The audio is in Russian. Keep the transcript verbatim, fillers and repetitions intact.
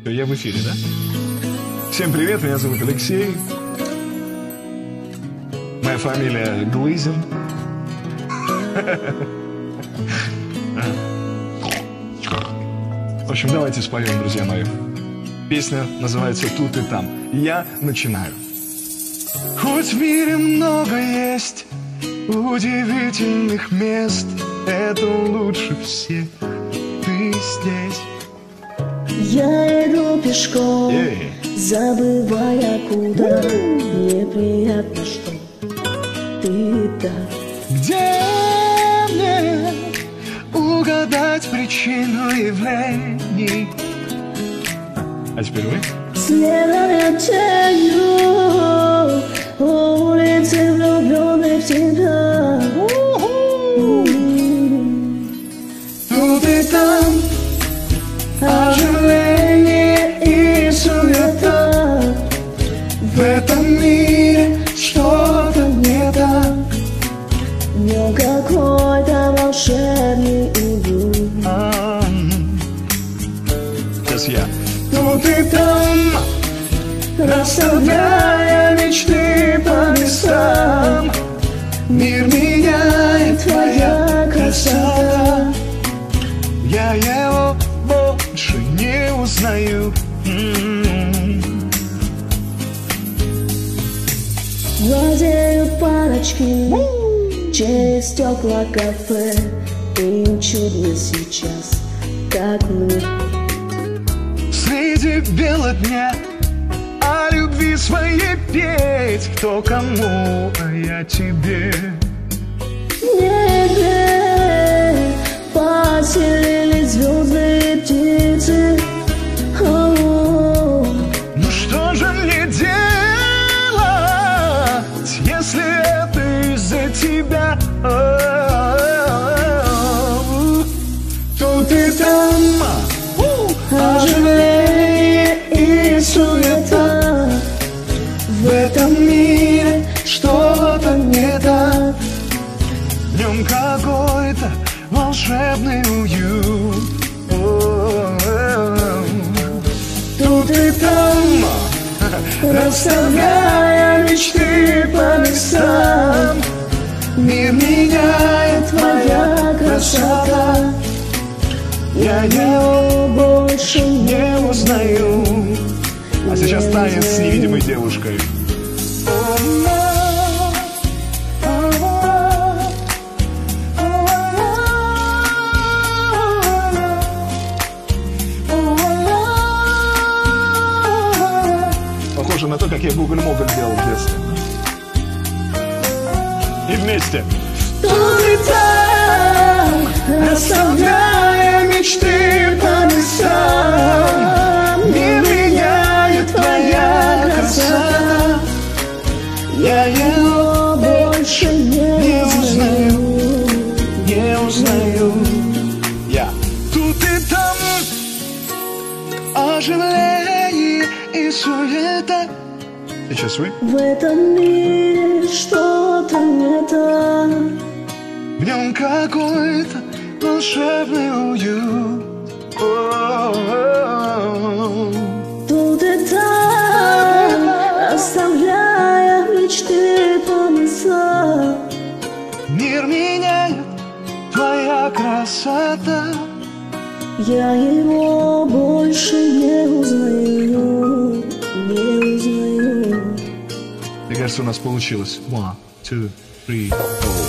Я в эфире, да? Всем привет, меня зовут Алексей. Моя фамилия Глызин. В общем, давайте споем, друзья мои. Песня называется «Тут и там». Я начинаю. Хоть в мире много есть удивительных мест, это лучше всех ты здесь. Я иду пешком, Эй. забывая куда. Мне приятно, что ты так. Где мне угадать причину явлений? А теперь вы? Следуя тенью улицы, влюбленной в тебя. Тут и там оживление и суета. В этом мире что-то не так. В нем какой-то волшебный уют. Сейчас я. Тут и там, расставляя мечты по местам, Мир меняет твоя красота. Я его больше не узнаю. владеют парочки через стекла кафе. Им чудно сейчас, как мне. Среди бела дня о любви своей петь. Кто кому, а я тебе. В небе поселились звезды и птицы. О-о-о. Ну что же мне делать, если это из-за тебя? О-о-о. Тут и там оживление и суета. В этом мире что-то не так. В нем какой-то волшебный уют. О-о-о. Тут и там, расставляя мечты по местам, мир меняет твоя красота. Я его больше не узнаю. А сейчас танец с невидимой девушкой. Похоже на то, как я буголь-моголь делал в детстве. И вместе. Тут и там, Расставляя мечты по местам, мир меняет твоя красота. Я его больше не узнаю, не узнаю. Я тут и там оживление и суета. Сейчас вы. в этом мире что-то не так. В нем какой-то волшебный уют. О-о-о-о. Тут и там, оставляя мечты по местам, Мир меняет твоя красота. я его больше не узнаю, не узнаю. Мне кажется, у нас получилось. One, two, three, four.